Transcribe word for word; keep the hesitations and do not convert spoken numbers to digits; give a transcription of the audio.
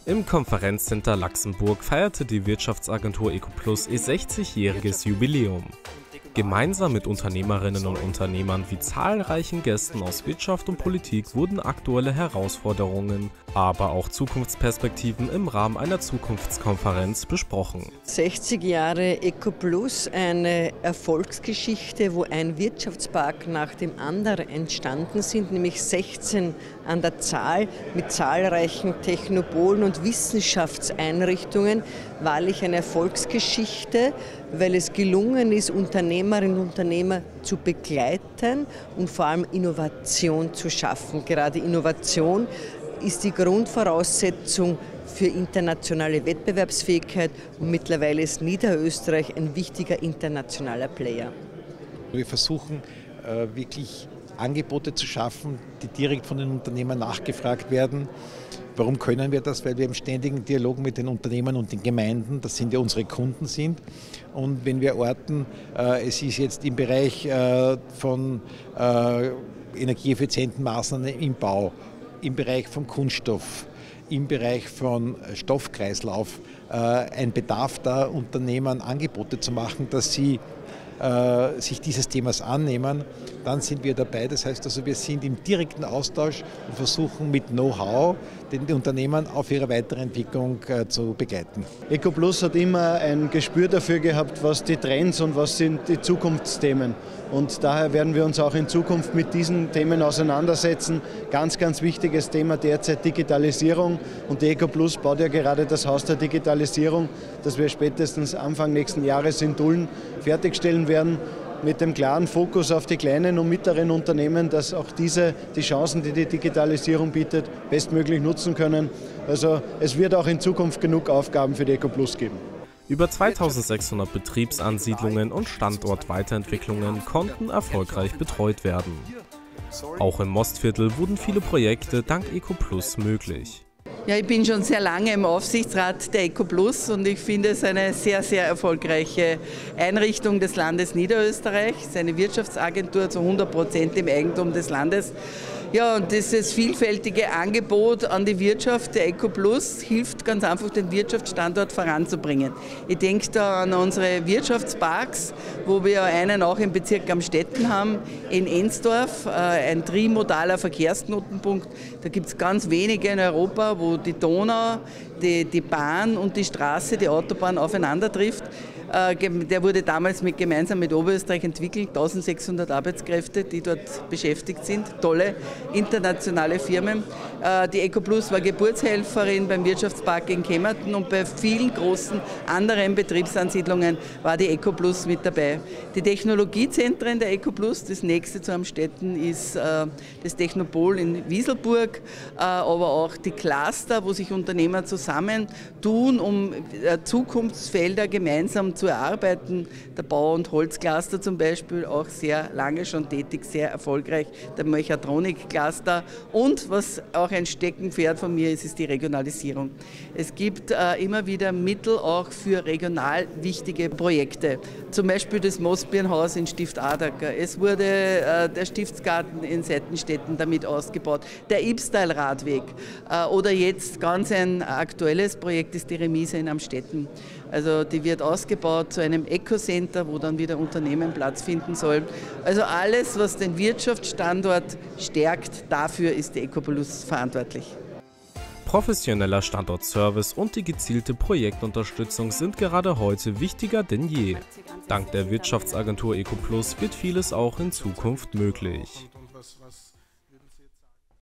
Im Konferenzcenter Laxenburg feierte die Wirtschaftsagentur EcoPlus ihr sechzigjähriges Jubiläum. Gemeinsam mit Unternehmerinnen und Unternehmern wie zahlreichen Gästen aus Wirtschaft und Politik wurden aktuelle Herausforderungen, aber auch Zukunftsperspektiven im Rahmen einer Zukunftskonferenz besprochen. sechzig Jahre EcoPlus, eine Erfolgsgeschichte, wo ein Wirtschaftspark nach dem anderen entstanden sind, nämlich sechzehn an der Zahl mit zahlreichen Technopolen und Wissenschaftseinrichtungen, wahrlich eine Erfolgsgeschichte, weil es gelungen ist, Unternehmerinnen und Unternehmer zu begleiten und vor allem Innovation zu schaffen. Gerade Innovation ist die Grundvoraussetzung für internationale Wettbewerbsfähigkeit und mittlerweile ist Niederösterreich ein wichtiger internationaler Player. Wir versuchen wirklich Angebote zu schaffen, die direkt von den Unternehmern nachgefragt werden. Warum können wir das? Weil wir im ständigen Dialog mit den Unternehmen und den Gemeinden, das sind ja unsere Kunden, sind. Und wenn wir orten, äh, es ist jetzt im Bereich äh, von äh, energieeffizienten Maßnahmen im Bau, im Bereich von Kunststoff, im Bereich von Stoffkreislauf äh, ein Bedarf da, Unternehmern Angebote zu machen, dass sie äh, sich dieses Themas annehmen, dann sind wir dabei. Das heißt also, wir sind im direkten Austausch und versuchen mit Know-how den Unternehmen auf ihrer Weiterentwicklung äh, zu begleiten. EcoPlus hat immer ein Gespür dafür gehabt, was die Trends und was sind die Zukunftsthemen. Und daher werden wir uns auch in Zukunft mit diesen Themen auseinandersetzen. Ganz, ganz wichtiges Thema derzeit Digitalisierung. Und die EcoPlus baut ja gerade das Haus der Digitalisierung, das wir spätestens Anfang nächsten Jahres in Tulln fertigstellen werden, mit dem klaren Fokus auf die kleinen und mittleren Unternehmen, dass auch diese die Chancen, die die Digitalisierung bietet, bestmöglich nutzen können. Also es wird auch in Zukunft genug Aufgaben für die EcoPlus geben. Über zweitausendsechshundert Betriebsansiedlungen und Standortweiterentwicklungen konnten erfolgreich betreut werden. Auch im Mostviertel wurden viele Projekte dank EcoPlus möglich. Ja, ich bin schon sehr lange im Aufsichtsrat der EcoPlus und ich finde es eine sehr, sehr erfolgreiche Einrichtung des Landes Niederösterreich. Es ist eine Wirtschaftsagentur zu hundert Prozent im Eigentum des Landes. Ja, und dieses vielfältige Angebot an die Wirtschaft der EcoPlus hilft ganz einfach, den Wirtschaftsstandort voranzubringen. Ich denke da an unsere Wirtschaftsparks, wo wir einen auch im Bezirk Amstetten haben, in Ensdorf, ein trimodaler Verkehrsknotenpunkt. Da gibt es ganz wenige in Europa, wo die Donau, die, die Bahn und die Straße, die Autobahn aufeinander trifft. Der wurde damals mit, gemeinsam mit Oberösterreich entwickelt, eintausendsechshundert Arbeitskräfte, die dort beschäftigt sind, tolle internationale Firmen. Die EcoPlus war Geburtshelferin beim Wirtschaftspark in Kemmerton und bei vielen großen anderen Betriebsansiedlungen war die EcoPlus mit dabei. Die Technologiezentren der EcoPlus, das nächste zu Amstetten ist das Technopol in Wieselburg, aber auch die Cluster, wo sich Unternehmer zusammentun, um Zukunftsfelder gemeinsam zu erarbeiten. Der Bau- und Holzcluster zum Beispiel, auch sehr lange schon tätig, sehr erfolgreich. Der Mechatronik-Cluster und was auch ein Steckenpferd von mir ist, ist die Regionalisierung. Es gibt äh, immer wieder Mittel auch für regional wichtige Projekte. Zum Beispiel das Mosbirnhaus in Stift Adacker. Es wurde äh, der Stiftsgarten in Seitenstetten damit ausgebaut. Der Ibstal-Radweg äh, oder jetzt ganz ein aktuelles Projekt ist die Remise in Amstetten. Also die wird ausgebaut zu einem Eco-Center, wo dann wieder Unternehmen Platz finden sollen. Also alles, was den Wirtschaftsstandort stärkt, dafür ist die EcoPlus verantwortlich. Professioneller Standortservice und die gezielte Projektunterstützung sind gerade heute wichtiger denn je. Dank der Wirtschaftsagentur EcoPlus wird vieles auch in Zukunft möglich.